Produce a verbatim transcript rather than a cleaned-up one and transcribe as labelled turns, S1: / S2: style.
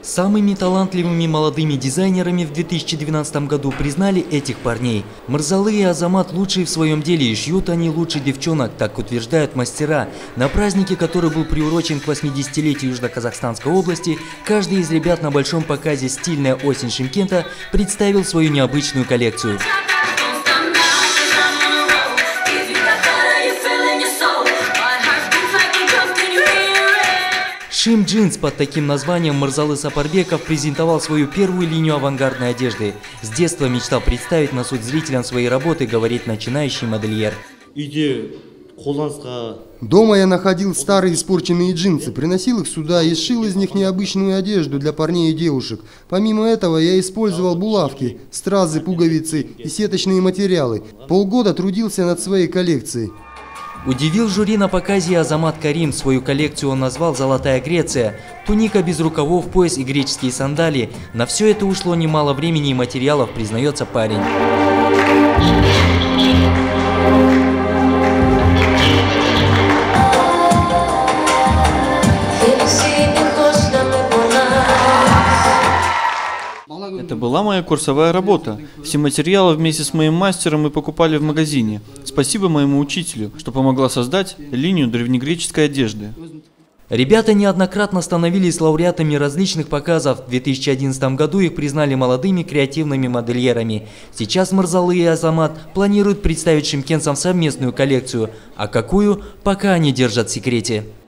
S1: Самыми талантливыми молодыми дизайнерами в две тысячи двенадцатом году признали этих парней. Мырзалы и Азамат лучшие в своем деле, и шьют они лучше девчонок, так утверждают мастера. На празднике, который был приурочен к восьмидесятилетию Южно-Казахстанской области, каждый из ребят на большом показе «Стильная осень Шымкента» представил свою необычную коллекцию. Шим Джинс под таким названием Мырзалы Сапарбеков презентовал свою первую линию авангардной одежды. С детства мечтал представить на суд зрителям свои работы, говорит начинающий модельер.
S2: Дома я находил старые испорченные джинсы, приносил их сюда и сшил из них необычную одежду для парней и девушек. Помимо этого я использовал булавки, стразы, пуговицы и сеточные материалы. Полгода трудился над своей коллекцией.
S1: Удивил жюри на показе Азамат Карим. Свою коллекцию он назвал «Золотая Греция». Туника без рукавов, пояс и греческие сандалии. На все это ушло немало времени и материалов, признается парень.
S3: Это была моя курсовая работа. Все материалы вместе с моим мастером мы покупали в магазине. Спасибо моему учителю, что помогла создать линию древнегреческой одежды.
S1: Ребята неоднократно становились лауреатами различных показов. В две тысячи одиннадцатом году их признали молодыми креативными модельерами. Сейчас Мырзалы и Азамат планируют представить шымкентцам совместную коллекцию. А какую, пока они держат в секрете.